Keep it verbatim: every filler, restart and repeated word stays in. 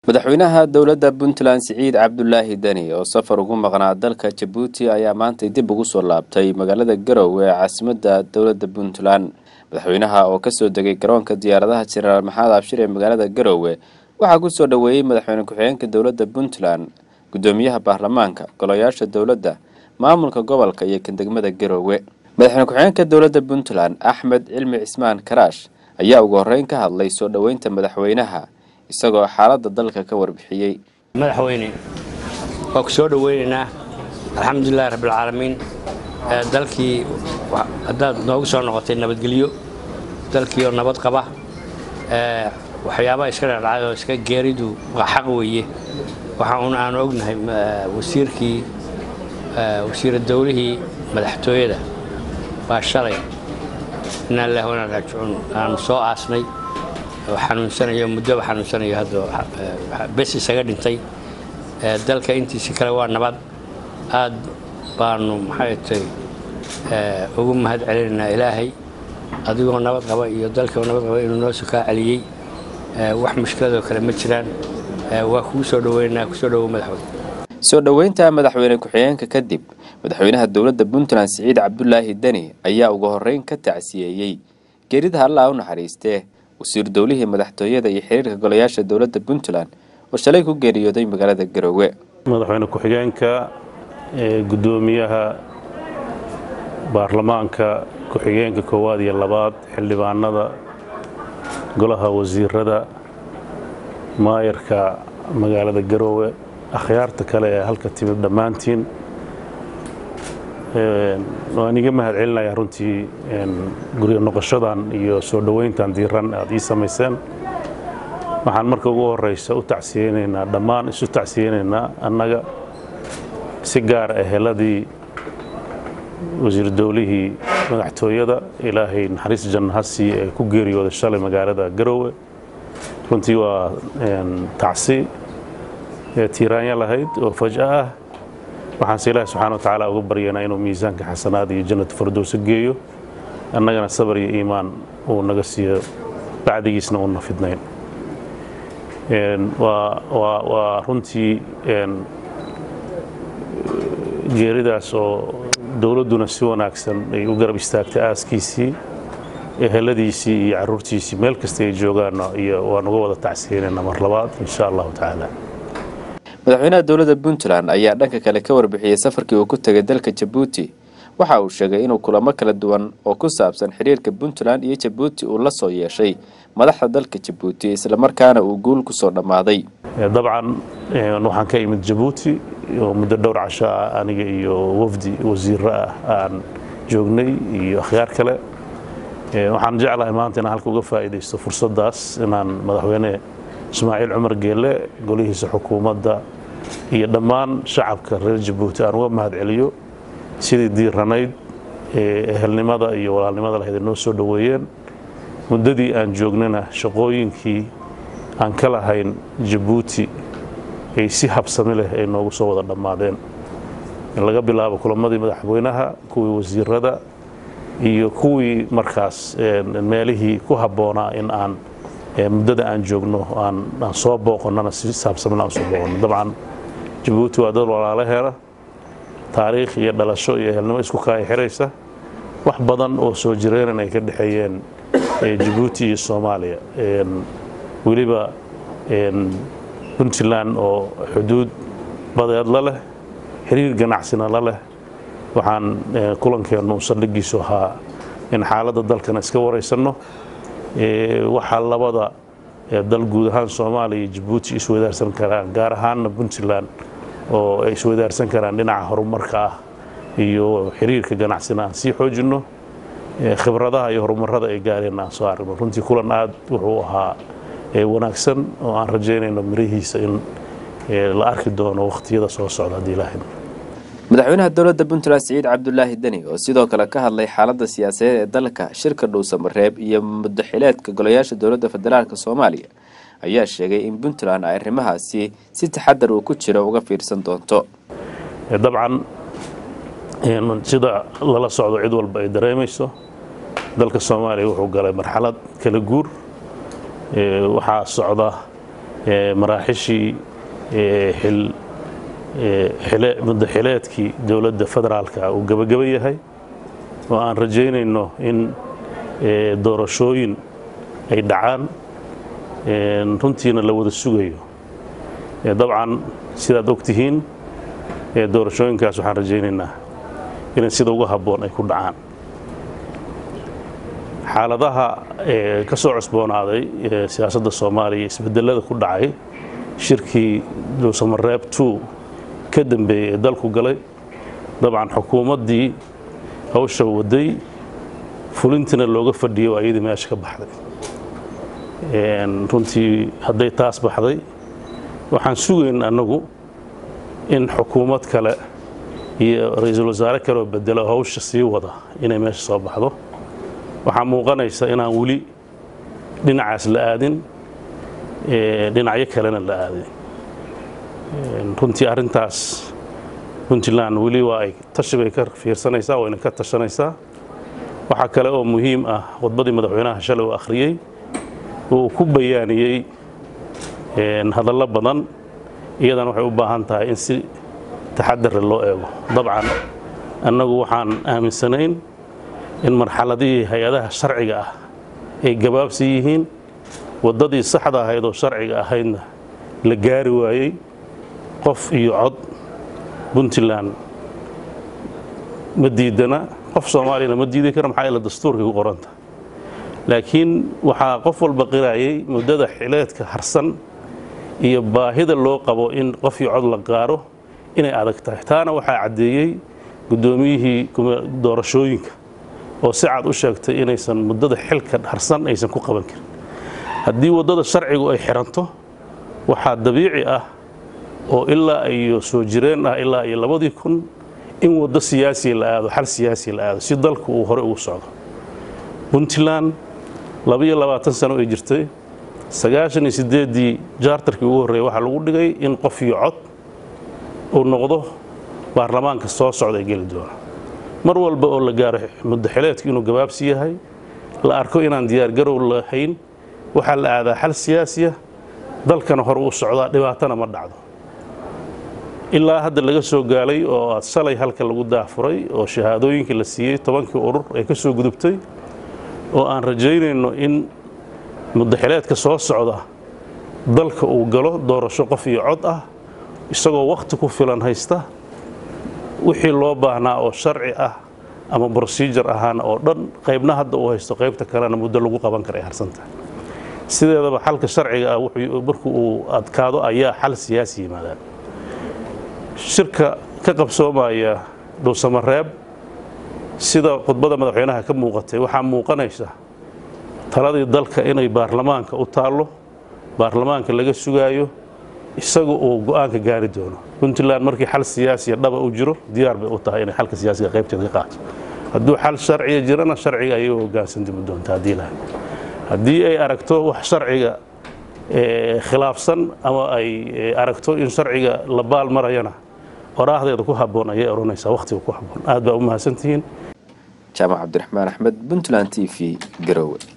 Madaxweynaha Dawladda Puntland Siciid Cabdullaahi Dani oo safar ugu maqnaa dalka Djibouti ayaa maanta dib ugu soo laabtay magaalada Garoowe ee caasimadda Dawladda Puntland. Madaxweynaha oo ka soo degay garoonka diyaaradaha General Maxamed Abshir ee magaalada Garoowe waxaa ku soo dhaweeyay madaxweyne ku-xigeenka Dawladda Puntland, gudoomiyaha baarlamaanka, golayaasha dawladda, maamulka gobolka iyo kan degmada Garoowe. Madaxweyne ku-xigeenka Dawladda Puntland Axmed Cilmi Cismaan Karaash ayaa ugu horeyn ka hadlay soo dhaweynta madaxweynaha isagoo xaaladda dalka ka warbixiyay. madaxweyne waa ku soo dhaweynaa alxamdulillaah rabbil caalamiin dalkii hadaad noogu soo noqotay nabadgelyo dalkii oo nabad qaba ee waxyaabo iska dhacay oo iska geeridu waa xaq weeye waxa uu aan ognahay wasiirkii wasiir dawlihii madaxtooyada baa shalay inna ilaahi wa inna ilaihi raaji'uun aan soo aasnay waxanuunsanayo muddo waxanuunsanayo hadda bes isaga dhintay dalka intiisa kale waa nabad aad baanu maxay tahay ugu mahad celinaa ilaahay adigoo nabad qaba iyo dalka nabad qaba inuu noo soo ka celiyay wax mushkilado kale ma jiraan waa ku soo dhaweynaa ku soo dhawo madaxweyne soo dhaweynta madaxweyne ku-xigeenka kadib madaxweynaha Dawladda Puntland Siciid Cabdullaahi Dani ayaa ugu horeyn ka tacsiyeeyay geerida Allah u naxariistay wasiir dawlihii madaxtooyada iyo xiriirka golayaasha Dawladda Puntland oo shalay ku geeriyooday magaalada Garoowe. madaxweyne ku-xigeenka ee gudoomiyaha baarlamaanka ku-xigeenka koowaad iyo labaad xildhibaanada golaha wasiirada maayarka magaalada Garoowe akhyaarta kale ee halka timid dhamaantiin waan iga mahad celinayaa runtii guriga noqoshadan iyo soo dhaweyntan diiran aad ii samayseen waxaan marka ugu horeysa u tacsiyeenaynaa dhammaan isu tacsiyeenaynaa annaga si gaar ah heladii wasiir dawlihii madaxtooyada ilaahay naxariis janno ha siiyo ee ku geeriyooday shalay magaalada Garoowe runtii waa tacsi tiiraanya lahayd oo fajaa ah waxaan si ilaahay subxaanahu wa tacaala uga baryaynaa inuu miisaanka xasanaad iyo jannada firdaws geeyo annagana sabar iyo iimaan uu naga siiyo bacdigiisna uu nafidnayn waa waa waa runtii geeridaas oo dawladduna si wanaagsan ay u garab istaagtay aaskiisii eheladiisii iyo carruurtiisii meel kasta ay joogaan iyo waan uga wada tacsiyeynaa mar labaad insha allahu tacaala. madaxweynaha Dawladda Puntland ayaa dhanka kale ka warbixiyay safarkii uu ku tagay dalka Djibouti waxa uu sheegay inuu kulamo kala duwan oo ku saabsan xiriirka Puntland iyo Djibouti uu la soo yeeshay madaxda dalka Djibouti isla markaana uu guul ku soo dhamaaday. dabcan waxaan ka imid Djibouti oo muddo dhowr casho ah aniga iyo wafdi wasiir ah aan joognay iyo akhyaar kale waxaan jeclahay maanta inaan halka uga faa'iideysto fursadaas inaan madaxweyne Ismaaciil Cumar Geelle golihiisa xukuumadda iyo dhammaan shacabka reer Djibouti aan uga mahad celiyo sidii diiranayd ee ehelnimada iyo walaalnimada lahayd noo soo dhaweeyeen muddadii aan joognana shaqooyinkii aan ka lahayn Djibouti ay si habsami leh ay noogu soo wada dhamaadeen laga bilaabo kulamadii madaxweynaha kuwii wasiirada iyo kuwii markaas meelihii ku habboonaa in aan muddada aan joogno aan aan soo booqonnana si habsami aan soo booqonno dabcan Djibouti waa dal walaalaheena taariikh iyo dhalasho iyo ehelnimo isku kala xiraysa wax badan oo soo jireen ay ka dhaxeeyeen Djibouti iyo Soomaaliya waliba Puntland oo xuduud badeed la leh xiriir ganacsina la leh waxaan kulankeenu saldhigiisu ahaa in xaaladda dalkana iska wareysano waxa labada dal guud ahaan Soomaaliya iyo Djibouti is wadaarsan karaan gaar ahaan Puntland oo ay is wadaarsan karaan dhinaca horumarka ah iyo xiriirka ganacsina si xoojino khibradaha iyo horumarada ay gaareen aan soo aragno runtii kulan aad wuxuu ahaa wanaagsan oo aan rajeynayno mirihiisa in la arki doono waqtiyada soo socda hadii ilaahay. madaxweynaha Dawladda Puntland Siciid Cabdullaahi Dani oo sidoo kale ka hadlay xaaladda siyaasadeed ee dalka shirka Dhuusamareeb iyo madaxxileedka golayaasha Dawladda Federaalka Soomaaliya ayaa sheegay in Puntland ay arrimahaasi si taxadar uu ku jiro uga fiirsan doonto. dabcan sida lala socdo cid walba ay dareemayso dalka Soomaaliya wuxuu galay marxalad kala guur waxaa socda maraaxishii xil xile muddo xileedkii dawladda federaalka uu gabagaba yahay oo aan rajaynayno in doorashooyin ay dhacaan runtiina la wada sugayo dabcan sidaad ogtihiin doorashooyinkaas waxaan rajaynaynaa in sida ugu habboon ay ku dhacaan xaaladaha ka soo cusboonaaday siyaasadda Soomaaliya isbedelada ku dhacay shirkii Dawsamareeb two ka dambeeyay dalku galay dabcan xukuumaddii hawsha waday fulintina looga fadhiyo ayadii meesha ka baxday runtii hadday taas baxday waxaan sugayn anagu in xukuumad kale iyo ra'iisul wasaare kale oo bedelo hawsha sii wada inay meesha soo baxdo waxaa muuqanaysa inaan weli dhinacaas la aadin dhinacyo kalena la aadin runtii arrintaas Puntland weli waa ay tashi bay ka fiirsanaysaa oo inay ka tashanaysaa waxa kale oo muhiim ah khudbadii madaxweynaha shalay uu akhriyay oo ku bayaaniyay hadallo badan iyadana waxay u baahan tahay in si taxaddar loo eego dabcan annagu waxaan aaminsanayn in marxaladii hay'adaha sharciga ah ay gabaabsi yihiin wadadii saxda ahayd oo sharciga ahaydna la gaari waayay qof iyo cod Puntland ma diidana qof Soomaaliya ma diidi karo maxaa ila dastuurka ku qoranta laakiin waxa qof walba qiraayay muddada xileedka harsan iyo baahida loo qabo in qof iyo cod la gaaro inay adag tahay taana waxa cadeeyay gudoomiyihii doorashooyinka oo si cad u sheegtay inaysan muddada xilka harsan aysan ku qaban karin haddii wadada sharcigu ay xiranto waxa dabiici ah oo ilaa ay soo jireen ah ilaa ay labadii kun in wada siyaasi la aado xal siyaasi la aado si dalku uu hore ugu socdo Puntland laba iyo labaatan sano ay jirtay sagaashan iyo siddeed jaartarkii ugu horeeyay waxa lagu dhigay in qof iyo cod uu noqdo baarlamaanka soo socday gali doona mar walba oo la gaaro muddo xileedku inuu gabaabsi yahay la arko inaan diyaar garow lahayn waxa la aadaa xal siyaasi ah dalkana hore u socdaa dhibaatana ma dhacdo ilaa hadda laga soo gaalay oo salay halka lagu daafuray oo shahaadooyinka la siiyay tobankii urur ay ka soo gudubtay oo aan rajaynayno in muddo xileedka soo socda dalka uu galo doorasho qof iyo cod ah isagoo waqti ku filan haysta wixii loo baahnaa oo sharci ah ama procedure ahaan oo dhan qaybna hadda uu haysto qaybta kalena muddo lagu qaban karo ay harsantahay sideedaba xalka sharciga ah wuxuu markuu uu adkaado ayaa xal siyaasi yimaada shirka ka qabsoomaya Dawsamareeb sida khudbada madaxweynaha ka muuqatay waxa muuqanaysa taladii dalka inay baarlamaanka u taalo baarlamaanka laga sugaayo isagu oo go'aanka gaari doono Puntland markii xal siyaasi dhaba u jiro diyaar bay u tahay inay xalka siyaasiga qaybteeda ka qaato hadduu xal sharci jirana sharciga ayay u hoggaansan doontaa hadii la haddii ay aragto wax sharciga ee khilaafsan ama ay aragto in sharciga la baal marayana waraahdeeda ku habboon ayay oranaysaa waqtiga ku habboon aad baa u mahadsantihiin jaamac cabdiraxmaan axmed Puntland T V Garoowe.